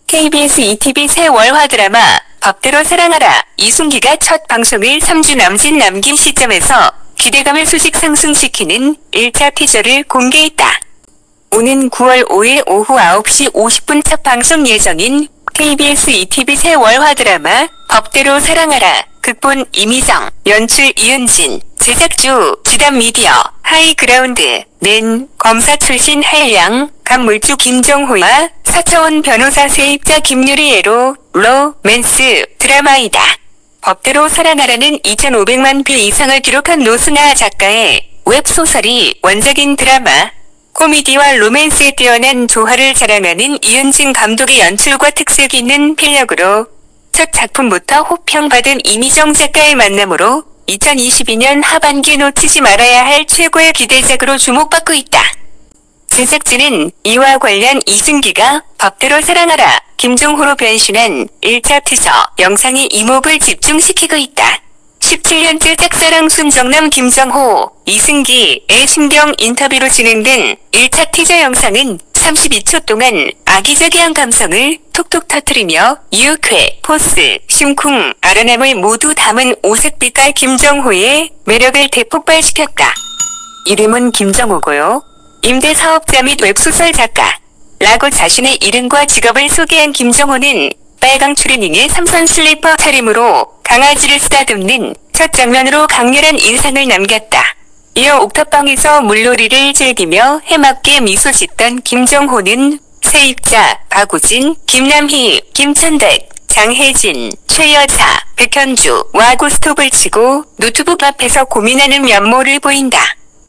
KBS ETV 새 월화 드라마 법대로 사랑하라 이순기가 첫 방송을 3주 남짓 남긴 시점에서 기대감을 소식 상승시키는 1차 티저를 공개했다. 오는 9월 5일 오후 9시 50분 첫 방송 예정인 KBS ETV 새 월화 드라마 법대로 사랑하라 극본 이미정, 연출 이은진, 제작주 지담미디어, 하이그라운드, 낸 검사 출신 한량, 간물주 김정호와 사차원 변호사 세입자 김유리애로 로맨스 드라마이다. 법대로 사랑하라는 2,500만 뷰 이상을 기록한 노수나 작가의 웹소설이 원작인 드라마. 코미디와 로맨스에 뛰어난 조화를 자랑하는 이은진 감독의 연출과 특색 있는 필력으로 첫 작품부터 호평받은 이미정 작가의 만남으로 2022년 하반기 놓치지 말아야 할 최고의 기대작으로 주목받고 있다. 제작진은 이와 관련 이순기가 법대로 사랑하라 김정호로 변신한 1차 티저 영상에 이목을 집중시키고 있다. 17년째 짝사랑 순정남 김정호, 이순기의 신경 인터뷰로 진행된 1차 티저 영상은 32초 동안 아기자기한 감성을 톡톡 터뜨리며 유쾌, 포스, 심쿵, 아련함을 모두 담은 오색빛깔 김정호의 매력을 대폭발시켰다. 이름은 김정호고요. 임대사업자 및 웹소설 작가. 라고 자신의 이름과 직업을 소개한 김정호는 빨강 추리닝에 삼선 슬리퍼 차림으로 강아지를 쓰다듬는 첫 장면으로 강렬한 인상을 남겼다. 이어 옥탑방에서 물놀이를 즐기며 해맑게 미소 짓던 김정호는 세입자 박우진, 김남희, 김천백, 장혜진, 최여사, 백현주와 고스톱을 치고 노트북 앞에서 고민하는 면모를 보인다.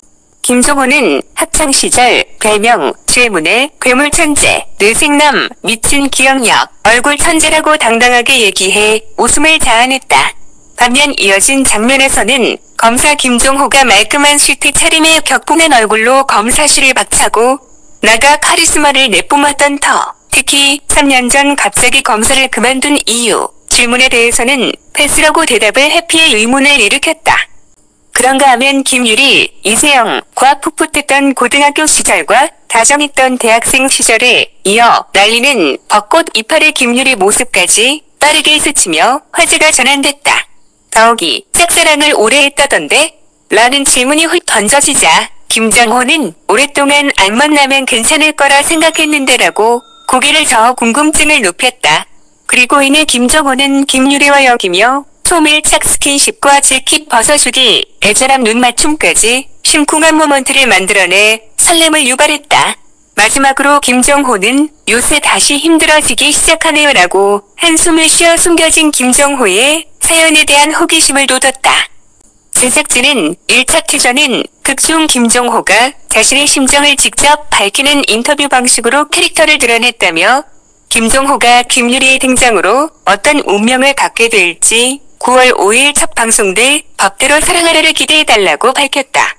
김정호는 학창시절 별명 죄문의 괴물천재, 뇌생남, 미친 기억력, 얼굴 천재라고 당당하게 얘기해 웃음을 자아냈다. 반면 이어진 장면에서는 검사 김정호가 말끔한 슈트 차림에 격분한 얼굴로 검사실을 박차고 나가 카리스마를 내뿜었던 터. 특히 3년 전 갑자기 검사를 그만둔 이유, 질문에 대해서는 패스라고 대답을 해피의 의문을 일으켰다. 그런가 하면 김유리, 이세영과 풋풋했던 고등학교 시절과 다정했던 대학생 시절에 이어 날리는 벚꽃 이파리 김유리 모습까지 빠르게 스치며 화제가 전환됐다. 더욱이 짝사랑을 오래 했다던데? 라는 질문이 훅 던져지자 김정호는 오랫동안 안 만나면 괜찮을 거라 생각했는데 라고 고개를 저어 궁금증을 높였다. 그리고 이내 김정호는 김유리와 엮이며 초밀착 스킨십과 질킷 벗어주기, 애절한 눈 맞춤까지 심쿵한 모먼트를 만들어내 설렘을 유발했다. 마지막으로 김정호는 요새 다시 힘들어지기 시작하네요 라고 한숨을 쉬어 숨겨진 김정호의 사연에 대한 호기심을 돋웠다. 제작진은 1차 티저는 극중 김정호가 자신의 심정을 직접 밝히는 인터뷰 방식으로 캐릭터를 드러냈다며 김정호가 김유리의 등장으로 어떤 운명을 갖게 될지 9월 5일 첫 방송될 법대로 사랑하라를 기대해달라고 밝혔다.